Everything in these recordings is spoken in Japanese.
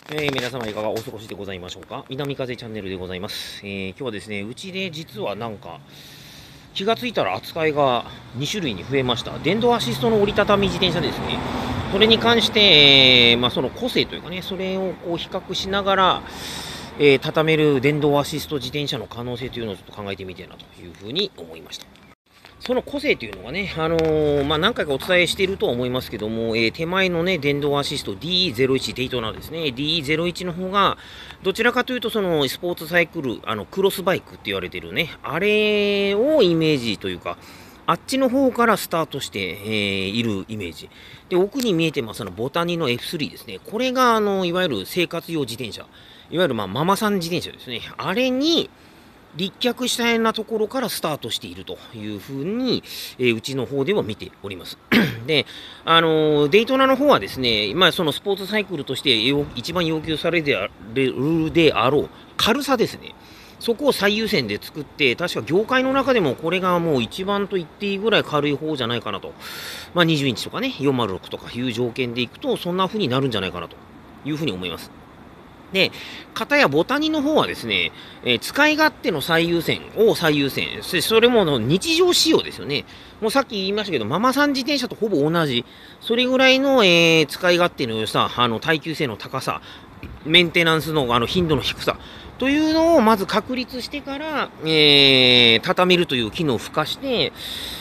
皆様いかがお過ごしでございましょうか。南風チャンネルでございます。今日はですね、うちで実はなんか、気がついたら扱いが2種類に増えました。電動アシストの折りたたみ自転車ですね。それに関して、その個性というかね、それをこう比較しながら、畳める電動アシスト自転車の可能性というのをちょっと考えてみたいなというふうに思いました。その個性というのがね、何回かお伝えしているとは思いますけども、手前のね、電動アシスト DE01 デイトナーですね。DE01 の方が、どちらかというと、そのスポーツサイクル、クロスバイクって言われてるね、あれをイメージというか、あっちの方からスタートして、いるイメージ。で、奥に見えてます、ボタニの F3 ですね。これが、いわゆる生活用自転車。いわゆる、ママさん自転車ですね。あれに、立脚したようなところからスタートしているというふうに、うちの方では見ております。で、デイトナの方はですね、そのスポーツサイクルとして一番要求されるであろう軽さですね。そこを最優先で作って、確か業界の中でもこれがもう一番と言っていいぐらい軽い方じゃないかなと。20インチとかね、406とかいう条件でいくと、そんな風になるんじゃないかなというふうに思います。で、片やボタニの方はですね、使い勝手の最優先を最優先。それも日常仕様ですよね。もうさっき言いましたけど、ママさん自転車とほぼ同じ。それぐらいの、使い勝手の良さ、耐久性の高さ、メンテナンスの頻度の低さ。というのをまず確立してから、畳めるという機能を付加して、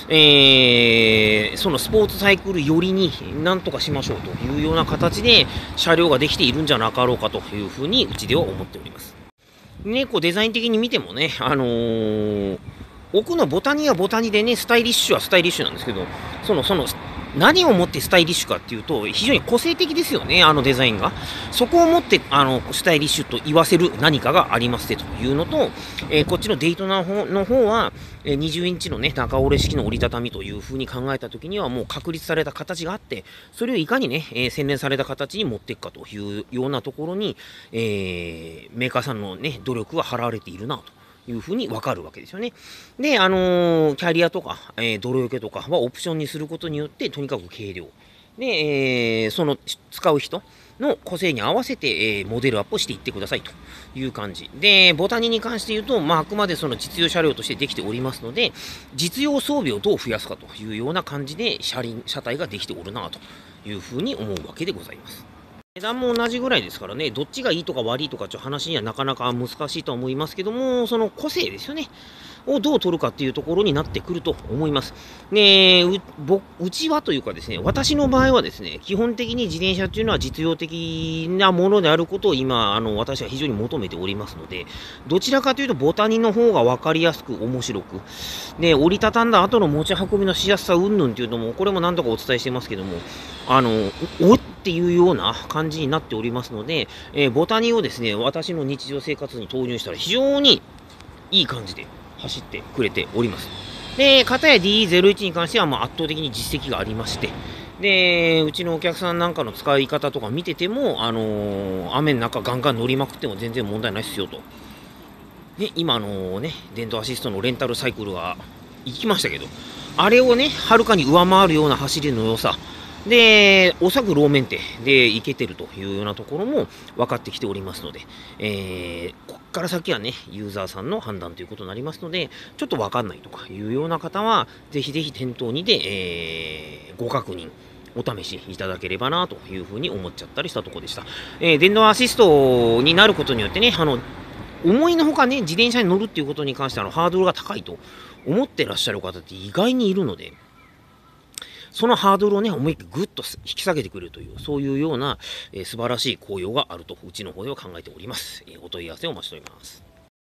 そのスポーツサイクル寄りになんとかしましょうというような形で車両ができているんじゃなかろうかというふうにうちでは思っております。ね、こうデザイン的に見てもね、奥のボタニはボタニでね、スタイリッシュはスタイリッシュなんですけど、何をもってスタイリッシュかっていうと、非常に個性的ですよね、あのデザインが。そこをもって、スタイリッシュと言わせる何かがありますねというのと、こっちのデイトナの方は、20インチのね、中折れ式の折りたたみという風に考えたときには、もう確立された形があって、それをいかにね、洗練された形に持っていくかというようなところに、メーカーさんのね、努力が払われているなと。いうふうにわかるわけですよね。で、キャリアとか、泥除けとかはオプションにすることによって、とにかく軽量。で、その使う人の個性に合わせて、モデルアップをしていってくださいという感じ。で、ボタニに関して言うと、あくまでその実用車両としてできておりますので、実用装備をどう増やすかというような感じで車体ができておるなというふうに思うわけでございます。値段も同じぐらいですからね、どっちがいいとか悪いとかっていう話にはなかなか難しいとは思いますけども、その個性ですよね。をどう取るかっていうところになってくると思います。で、うちはというかですね、私の場合はですね、基本的に自転車っていうのは実用的なものであることを今、私は非常に求めておりますので、どちらかというとボタニの方が分かりやすく面白く、で、折りたたんだ後の持ち運びのしやすさ云々っていうのも、これも何度かお伝えしてますけども、おっていうような感じになっておりますので、ボタニをですね、私の日常生活に投入したら非常にいい感じで走ってくれております。で、片や DE01 に関しては圧倒的に実績がありまして、で、うちのお客さんなんかの使い方とか見てても、雨の中ガンガン乗りまくっても全然問題ないっすよと。ね、今電動アシストのレンタルサイクルが行きましたけど、あれをね、はるかに上回るような走りの良さ、で、おそらくローメンテでいけてるというようなところも分かってきておりますので、こっから先はね、ユーザーさんの判断ということになりますので、ちょっと分かんないとかいうような方は、ぜひぜひ店頭にて、ご確認、お試しいただければなというふうに思っちゃったりしたところでした。電動アシストになることによってね、思いのほかね、自転車に乗るっていうことに関してハードルが高いと思ってらっしゃる方って意外にいるので、そのハードルをね、思いっきりぐっと引き下げてくれるという、そういうような、素晴らしい効用があると、うちの方では考えております。お問い合わせをお待ちしております。